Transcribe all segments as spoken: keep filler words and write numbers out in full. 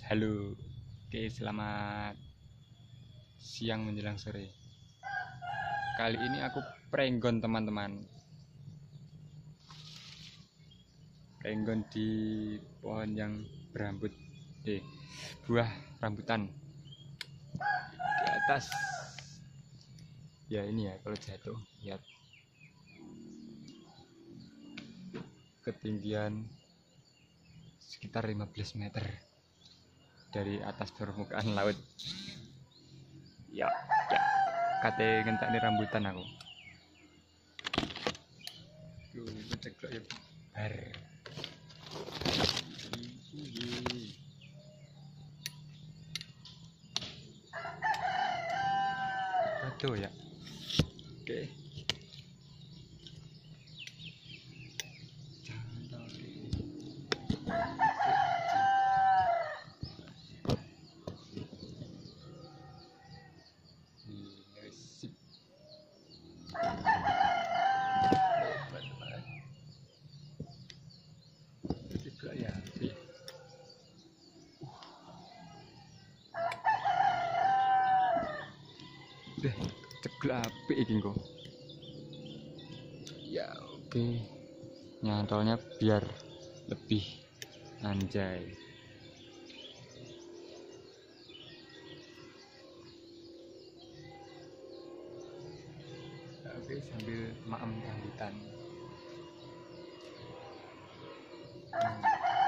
Halo, oke, selamat siang menjelang sore. Kali ini aku prenggon teman-teman. Prenggon di pohon yang berambut, eh, buah rambutan di atas. Ya ini ya, kalau jatuh lihat ketinggian sekitar lima belas meter dari atas permukaan laut. Ya, ya, kate ngentak nih rambutan aku. Duh, ceklok ya bar. Aduh ya. Oke. Ceklok apik iki kok. Ya oke. Nyantolnya biar lebih anjay. Oke, sambil maem rambutan. Hmm.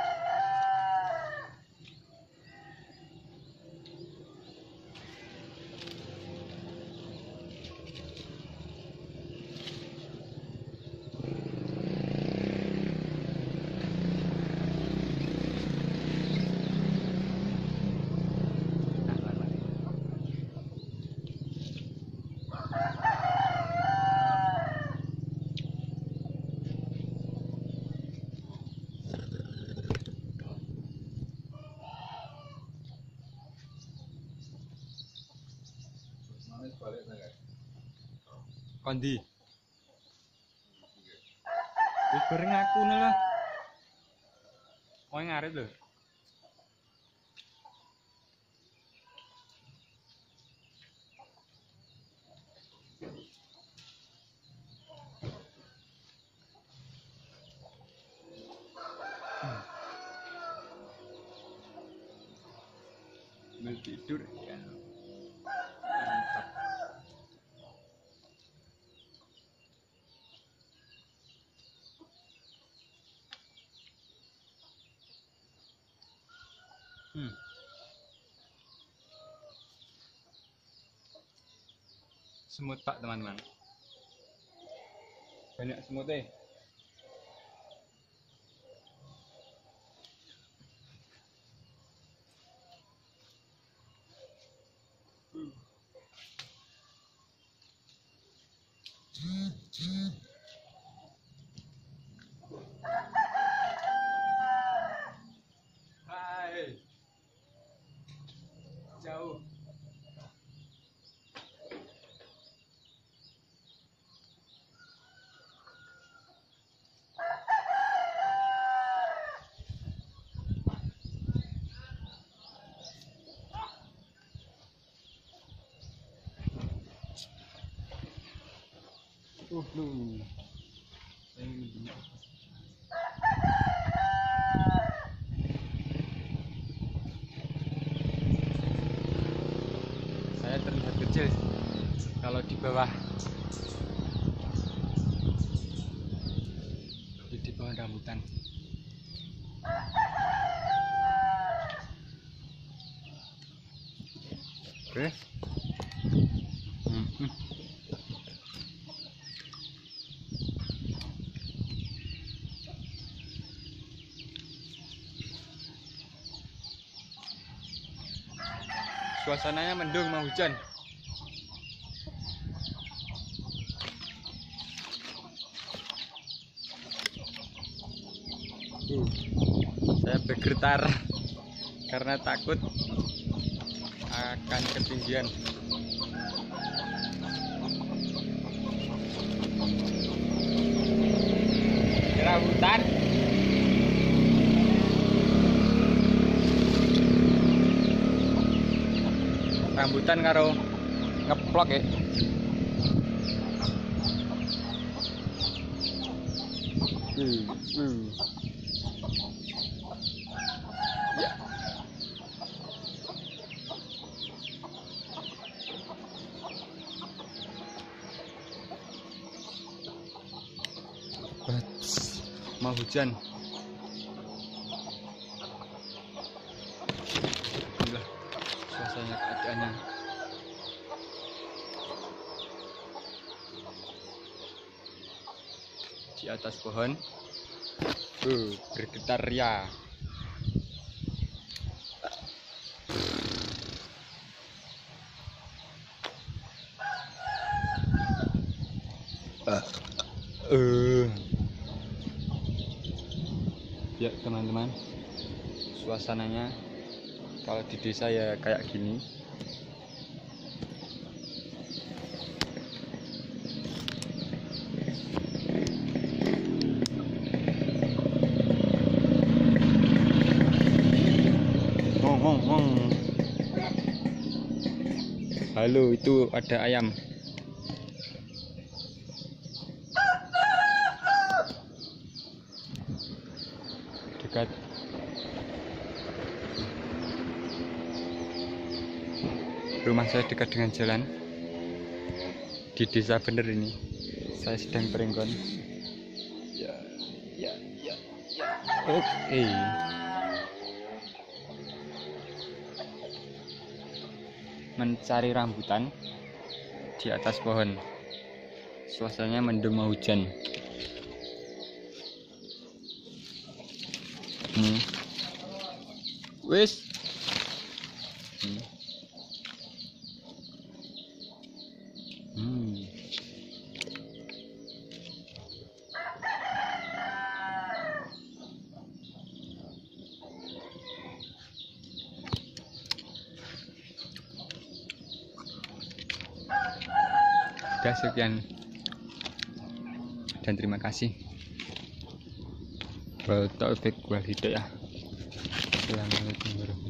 Kondi. Wis bareng aku lah. Mau ngarit lho. Mau tidur ya. Mantap. Hmm. Semut pak teman-teman, banyak semut deh. Hai, jauh. Uh, lu. Saya terlihat kecil kalau di bawah, di, di bawah rambutan. Oke. Hmm, hmm. Suasananya mendung mau hujan. Uh, saya bergetar karena takut akan ketinggian. Rambutan. rambutan karo ngeplok ya. Hmm, hmm. Ya. Mau hujan. Inilah suasana keadaannya. Di atas pohon uh, bergetar ya. Uh. Uh. Ya teman-teman, suasananya kalau di desa ya kayak gini. Ngong, ngong, ngong. Halo, itu ada ayam. Dekat rumah saya, dekat dengan jalan di desa bener ini. Saya sedang berenggon. Ya, ya, ya, ya. Oke. Okay. Mencari rambutan di atas pohon. Suasananya mendung mau hujan. Hmm. Wis. Hmm. Hmm. Sudah, sekian dan terima kasih. Wa taufik wal hidayah. Assalamualaikum warahmatullahi wabarakatuh.